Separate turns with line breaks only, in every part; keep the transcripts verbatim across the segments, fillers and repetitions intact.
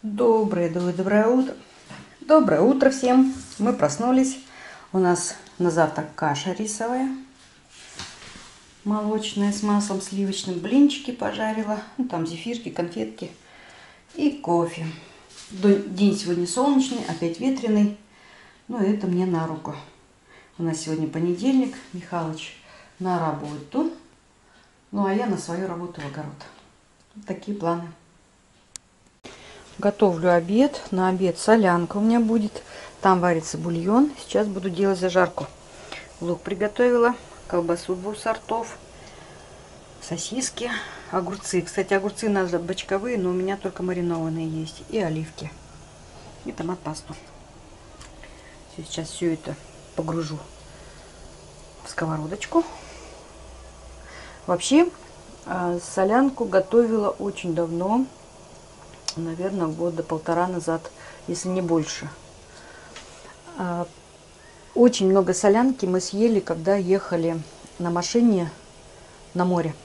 Доброе, доброе утро. Доброе утро всем. Мы проснулись. У нас на завтрак каша рисовая, молочная с маслом сливочным. Блинчики пожарила. Ну, там зефирки, конфетки и кофе. День сегодня солнечный, опять ветреный. Но это мне на руку. У нас сегодня понедельник. Михалыч на работу. Ну, а я на свою работу в огород. Вот такие планы. Готовлю обед. На обед солянка у меня будет. Там варится бульон. Сейчас буду делать зажарку. Лук приготовила. Колбасу двух сортов. Сосиски. Огурцы. Кстати, огурцы надо бочковые, но у меня только маринованные есть. И оливки. И томат-пасту. Сейчас все это погружу в сковородочку. Вообще, солянку готовила очень давно. Наверное, года полтора назад, если не больше. Очень много солянки мы съели, когда ехали на машине на море,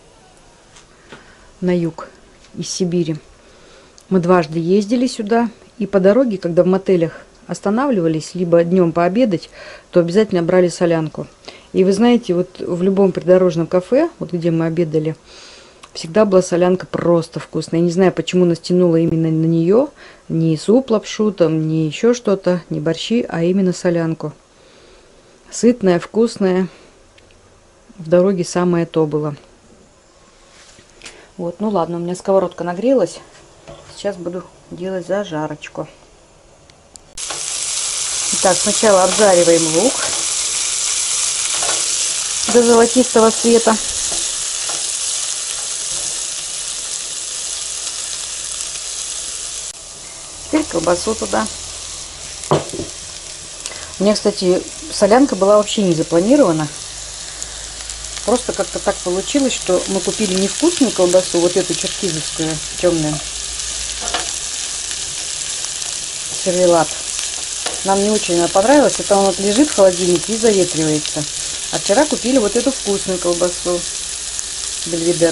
на юг из Сибири. Мы дважды ездили сюда, и по дороге, когда в мотелях останавливались, либо днем пообедать, то обязательно брали солянку. И вы знаете, вот в любом придорожном кафе, вот где мы обедали, всегда была солянка просто вкусная. Я не знаю, почему нас тянуло именно на нее. Не суп лапшу, там, не еще что-то, не борщи, а именно солянку. Сытная, вкусная. В дороге самое то было. Вот, ну ладно, у меня сковородка нагрелась. Сейчас буду делать зажарочку. Итак, сначала обжариваем лук до золотистого цвета. Теперь колбасу туда. У меня, кстати, солянка была вообще не запланирована. Просто как-то так получилось, что мы купили невкусную колбасу, вот эту черкизовскую, темную. Сервелат. Нам не очень она понравилась. Это он вот лежит в холодильнике и заветривается. А вчера купили вот эту вкусную колбасу. Бельведер.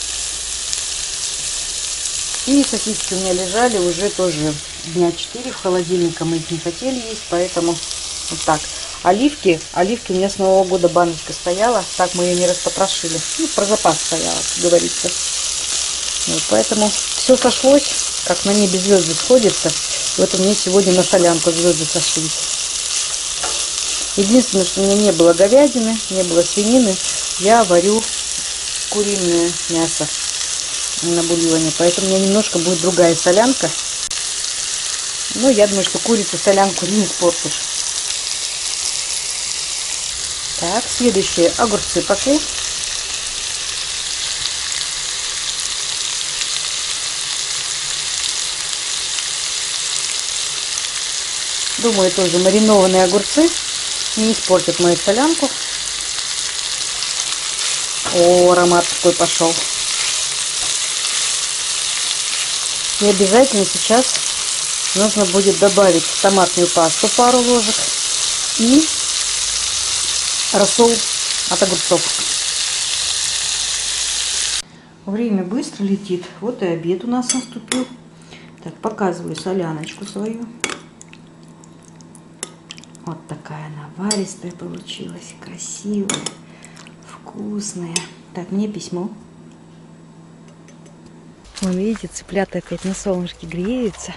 И сосиски у меня лежали уже тоже дня четыре в холодильнике. Мы их не хотели есть, поэтому вот так. Оливки. Оливки у меня с Нового года баночка стояла. Так мы ее не распотрошили. Ну, про запас стояла, как говорится. Вот, поэтому все сошлось, как на небе звезды сходятся. Вот у меня сегодня на солянку звезды сошлись. Единственное, что у меня не было говядины, не было свинины, я варю куриное мясо на бульоне, поэтому у меня немножко будет другая солянка. Но я думаю, что курицу солянку не испортишь. Так, следующие огурцы пошли. Думаю, тоже маринованные огурцы не испортят мою солянку. О, аромат такой пошел. И обязательно сейчас нужно будет добавить томатную пасту пару ложек и рассол от огурцов. Время быстро летит. Вот и обед у нас наступил. Так, показываю соляночку свою. Вот такая она наваристая получилась, красивая, вкусная. Так, мне письмо. Вон, видите, цыплята опять на солнышке греются.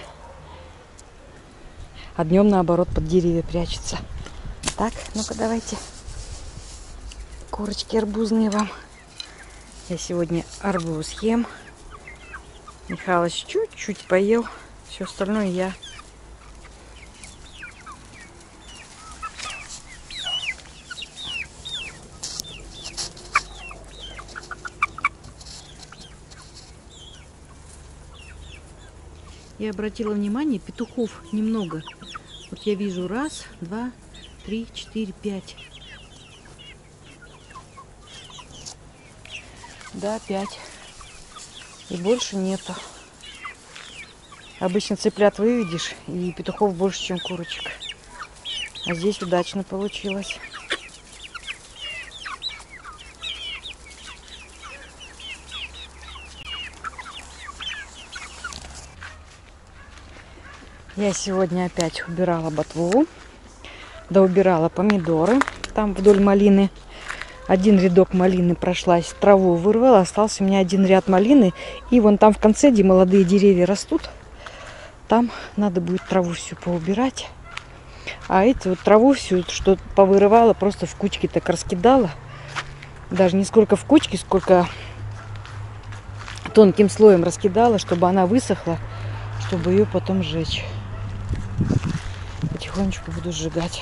А днем, наоборот, под деревья прячутся. Так, ну-ка давайте. Корочки арбузные вам. Я сегодня арбуз ем. Михалыч чуть-чуть поел. Все остальное я. Я обратила внимание, петухов немного. Вот я вижу раз, два, три, четыре, пять. Да, пять. И больше нету. Обычно цыплят выведешь, и петухов больше, чем курочек. А здесь удачно получилось. Я сегодня опять убирала ботву, да убирала помидоры там вдоль малины. Один рядок малины прошлась, траву вырвала, остался у меня один ряд малины. И вон там в конце, где молодые деревья растут, там надо будет траву всю поубирать. А эту вот траву всю, что повырывала, просто в кучки так раскидала. Даже не сколько в кучке, сколько тонким слоем раскидала, чтобы она высохла, чтобы ее потом сжечь. Потихонечку буду сжигать.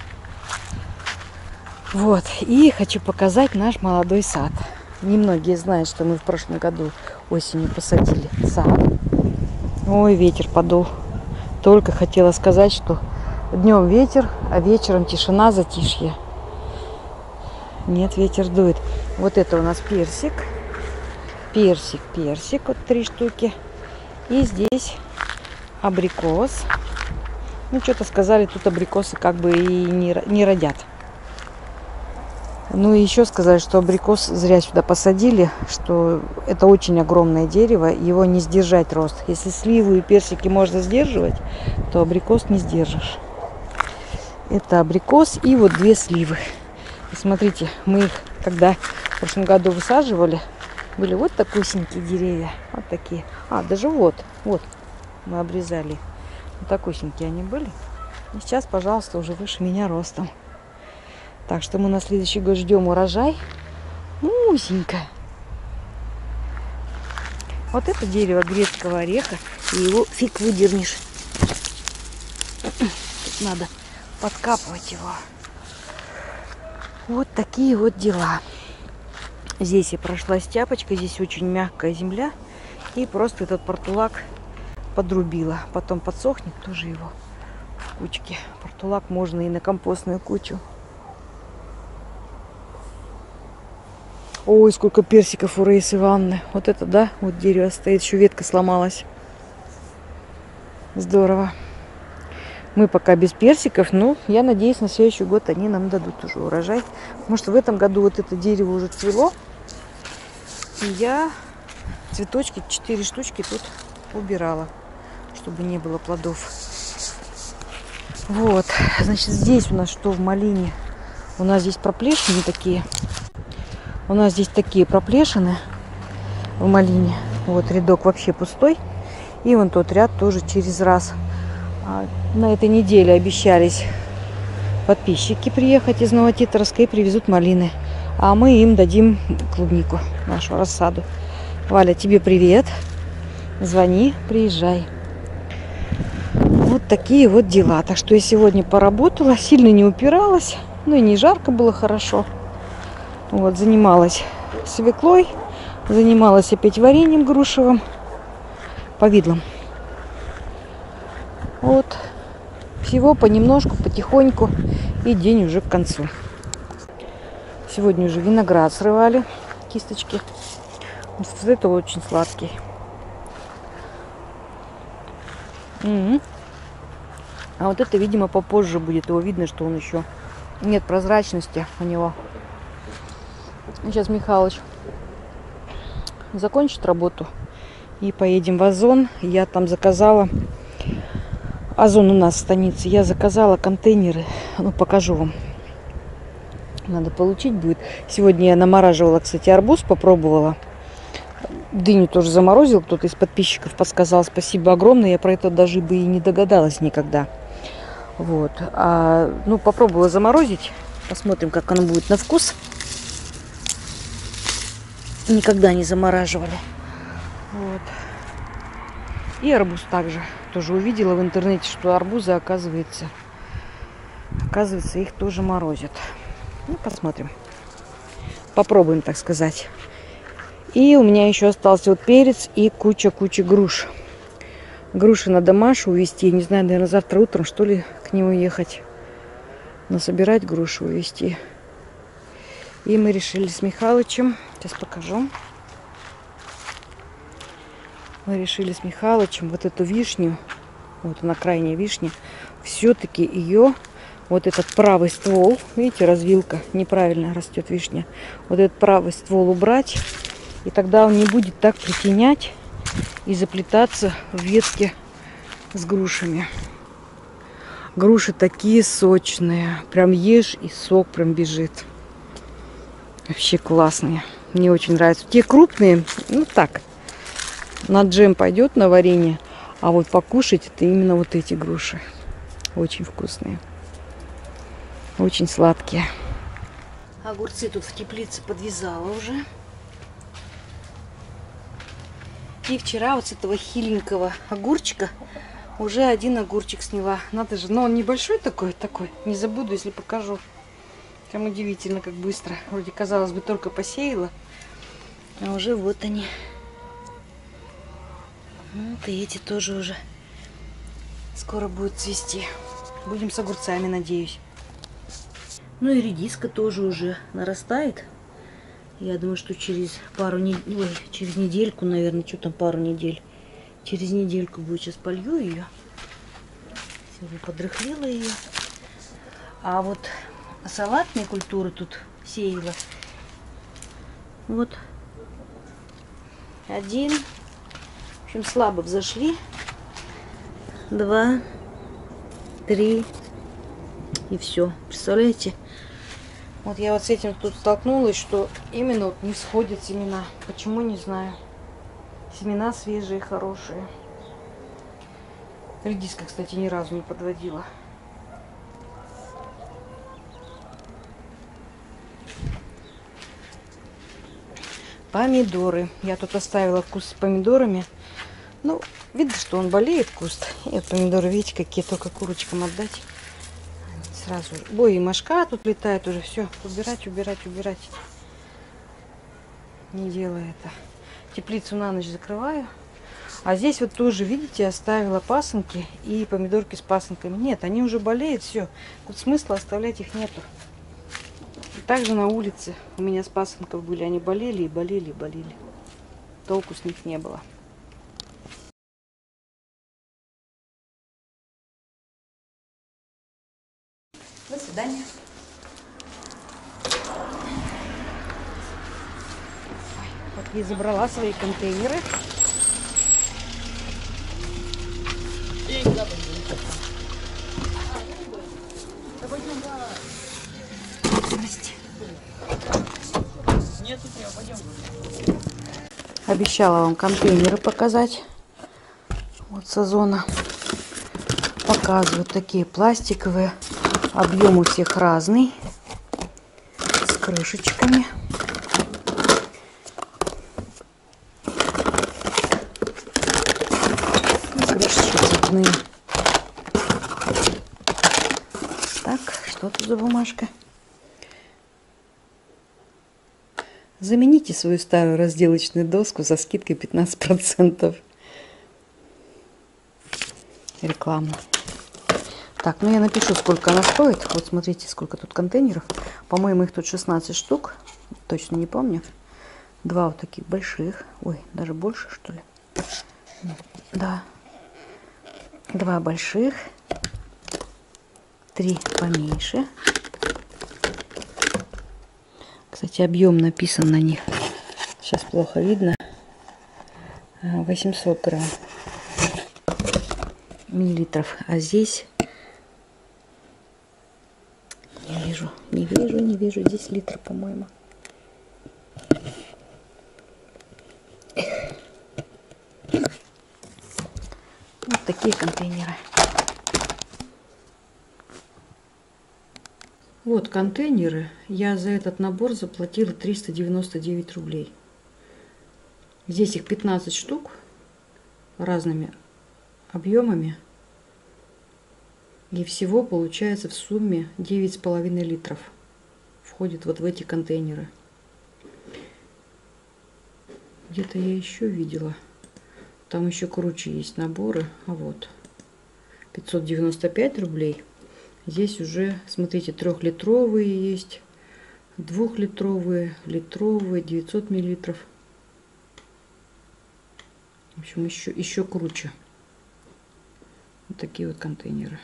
Вот. И хочу показать наш молодой сад. Немногие знают, что мы в прошлом году осенью посадили сад. Ой, ветер подул. Только хотела сказать, что днем ветер, а вечером тишина, затишье. Нет, ветер дует. Вот это у нас персик. Персик, персик. Вот три штуки. И здесь абрикос. Ну, что-то сказали, тут абрикосы как бы и не, не родят. Ну и еще сказали, что абрикос зря сюда посадили, что это очень огромное дерево, его не сдержать рост. Если сливу и персики можно сдерживать, то абрикос не сдержишь. Это абрикос и вот две сливы. И смотрите, мы их, когда в прошлом году высаживали, были вот такусенькие деревья, вот такие. А, даже вот, вот мы обрезали. Вот такусенькие они были. И сейчас, пожалуйста, уже выше меня ростом. Так что мы на следующий год ждем урожай. Мусенько. Вот это дерево грецкого ореха. И его фиг выдернешь. Тут надо подкапывать его. Вот такие вот дела. Здесь я прошлась тяпочкой. Здесь очень мягкая земля. И просто этот портулак подрубила. Потом подсохнет тоже его в кучке. Портулак можно и на компостную кучу. Ой, сколько персиков у Раисы Ивановны. Вот это, да, вот дерево стоит, еще ветка сломалась. Здорово. Мы пока без персиков, но я надеюсь, на следующий год они нам дадут уже урожай. Потому что в этом году вот это дерево уже цвело. И я цветочки, четыре штучки тут убирала, чтобы не было плодов. Вот, значит, здесь у нас что в малине? У нас здесь проплешины такие. У нас здесь такие проплешины в малине. Вот рядок вообще пустой. И вон тот ряд тоже через раз. А на этой неделе обещались подписчики приехать из Новотитровска и привезут малины. А мы им дадим клубнику, нашу рассаду. Валя, тебе привет. Звони, приезжай. Вот такие вот дела. Так что я сегодня поработала, сильно не упиралась. Ну и не жарко было, хорошо. Вот, занималась свеклой, занималась опять вареньем грушевым, повидлом. Вот, всего понемножку, потихоньку, и день уже к концу. Сегодня уже виноград срывали, кисточки. Вот это очень сладкий. М-м. А вот это, видимо, попозже будет. Его видно, что он еще нет прозрачности у него. Сейчас Михалыч закончит работу и поедем в Озон. Я там заказала, Озон у нас в станице, я заказала контейнеры, ну покажу вам. Надо получить будет. Сегодня я намораживала, кстати, арбуз, попробовала. Дыню тоже заморозил, кто-то из подписчиков подсказал, спасибо огромное. Я про это даже бы и не догадалась никогда. Вот, а, ну попробовала заморозить, посмотрим, как оно будет на вкус. Никогда не замораживали. Вот. И арбуз также. Тоже увидела в интернете, что арбузы, оказывается, оказывается, их тоже морозят. Ну, посмотрим. Попробуем, так сказать. И у меня еще остался вот перец и куча-куча груш. Груши надо Машу увезти. Не знаю, наверное, завтра утром, что ли, к нему ехать. Насобирать груши, увезти. И мы решили с Михалычем, сейчас покажу. Мы решили с Михалычем вот эту вишню, вот она крайняя вишня, все-таки ее, вот этот правый ствол, видите, развилка, неправильно растет вишня, вот этот правый ствол убрать, и тогда он не будет так притенять и заплетаться в ветке с грушами. Груши такие сочные. Прям ешь, и сок прям бежит. Вообще классные. Мне очень нравятся. Те крупные, ну так, на джем пойдет, на варенье. А вот покушать это именно вот эти груши. Очень вкусные. Очень сладкие. Огурцы тут в теплице подвязала уже. И вчера вот с этого хиленького огурчика уже один огурчик сняла. Надо же, но он небольшой такой, такой. Не забуду, если покажу. Прям удивительно, как быстро. Вроде, казалось бы, только посеяла. А уже вот они. Вот и эти тоже уже скоро будут цвести. Будем с огурцами, надеюсь. Ну и редиска тоже уже нарастает. Я думаю, что через пару недель, ой, через недельку, наверное, что там пару недель. Через недельку будет, сейчас полью ее. Сегодня подрыхлила ее. А вот салатные культуры тут сеяла. Вот один. В общем, слабо взошли. Два, три. И все. Представляете? Вот я вот с этим тут столкнулась, что именно вот не всходят семена. Почему, не знаю. Семена свежие, хорошие. Редиска, кстати, ни разу не подводила. Помидоры. Я тут оставила куст с помидорами. Ну, видно, что он болеет, куст. И вот помидоры, видите, какие, только курочкам отдать. Сразу же. Ой, и мошка тут летает уже. Все, убирать, убирать, убирать. Не делаю это. Теплицу на ночь закрываю. А здесь вот тоже, видите, оставила пасынки и помидорки с пасынками. Нет, они уже болеют, все. Тут смысла оставлять их нету. И также на улице у меня с пасынков были. Они болели и болели и болели. Толку с них не было. До свидания. Вот я забрала свои контейнеры. Здрасте. Обещала вам контейнеры показать. Вот с Озона. Показываю такие пластиковые. Объем у всех разный. С крышечками. Крышечки цветные. Так, что тут за бумажка? Замените свою старую разделочную доску со скидкой пятнадцать процентов. Реклама. Так, ну я напишу, сколько она стоит. Вот смотрите, сколько тут контейнеров. По-моему, их тут шестнадцать штук. Точно не помню. Два вот таких больших. Ой, даже больше, что ли? Да. Два больших. Три поменьше. Кстати, объем написан на них. Сейчас плохо видно. восемьсот грамм. Миллилитров. А здесь... Не вижу, не вижу, не вижу. Здесь литр, по-моему. Вот такие контейнеры. Вот контейнеры. Я за этот набор заплатила триста девяносто девять рублей. Здесь их пятнадцать штук разными объемами. И всего получается в сумме девять с половиной литров. Входит вот в эти контейнеры. Где-то я еще видела. Там еще круче есть наборы. А вот. пятьсот девяносто пять рублей. Здесь уже, смотрите, трехлитровые есть. Двухлитровые, литровые, девятьсот миллилитров. В общем, еще, еще круче. Вот такие вот контейнеры.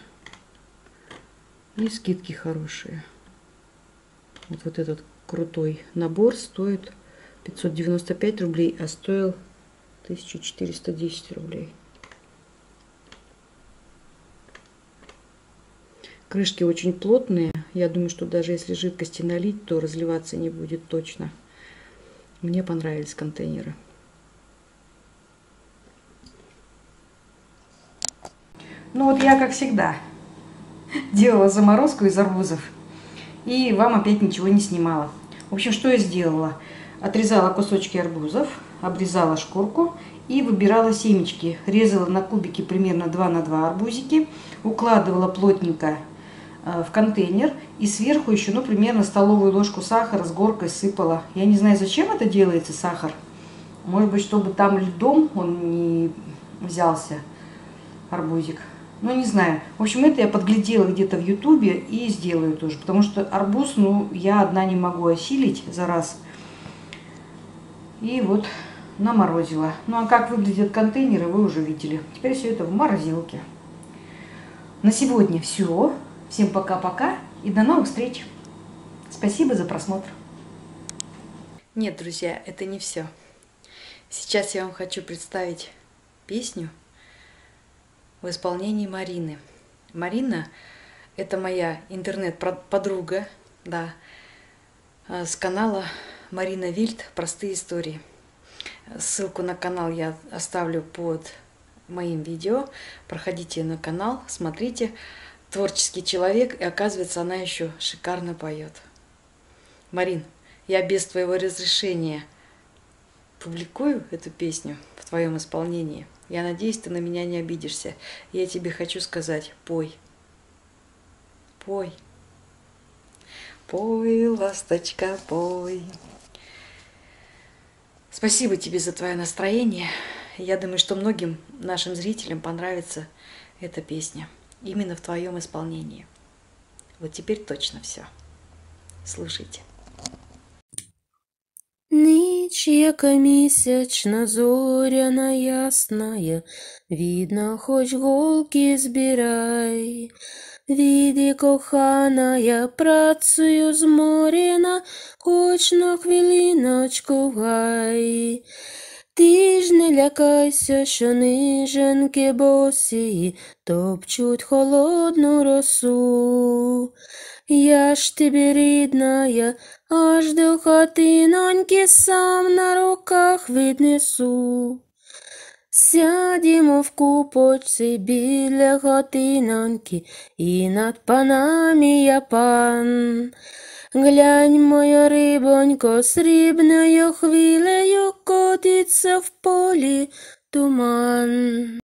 И скидки хорошие. Вот, вот этот крутой набор стоит пятьсот девяносто пять рублей, а стоил тысяча четыреста десять рублей. Крышки очень плотные. Я думаю, что даже если жидкости налить, то разливаться не будет точно. Мне понравились контейнеры. Ну вот я, как всегда, делала заморозку из арбузов. И вам опять ничего не снимала. В общем, что я сделала? Отрезала кусочки арбузов, обрезала шкурку и выбирала семечки. Резала на кубики примерно два на два арбузики. Укладывала плотненько в контейнер и сверху еще, ну, примерно столовую ложку сахара с горкой сыпала. Я не знаю, зачем это делается, сахар. Может быть, чтобы там льдом он не взялся, арбузик. Ну, не знаю. В общем, это я подглядела где-то в ютубе и сделаю тоже. Потому что арбуз, ну, я одна не могу осилить за раз. И вот наморозила. Ну, а как выглядят контейнеры, вы уже видели. Теперь все это в морозилке. На сегодня все. Всем пока-пока и до новых встреч. Спасибо за просмотр. Нет, друзья, это не все. Сейчас я вам хочу представить песню в исполнении Марины. Марина – это моя интернет-подруга, да, с канала Марина Вильд «Простые истории». Ссылку на канал я оставлю под моим видео. Проходите на канал, смотрите. Творческий человек, и оказывается, она еще шикарно поет. Марин, я без твоего разрешения публикую эту песню в твоем исполнении. Я надеюсь, ты на меня не обидишься. Я тебе хочу сказать, пой. Пой. Пой, ласточка, пой. Спасибо тебе за твое настроение. Я думаю, что многим нашим зрителям понравится эта песня. Именно в твоем исполнении. Вот теперь точно все. Слушайте.
Ніч, яка місячна, зоряна ясная, видно, хоч голки збирай. Віди, коханая, працею зморена, хоч на хвилиночку в гай. Ти ж не лякайся, що ниженьки босі топчуть холодну росу. Я ж тобі рідная, аж до хатиноньки сам на руках віднесу. Сядімо в купочці біля хатиноньки, і над панами я пан. Глянь, моя рибонько, срібною хвилею котиться в полі туман.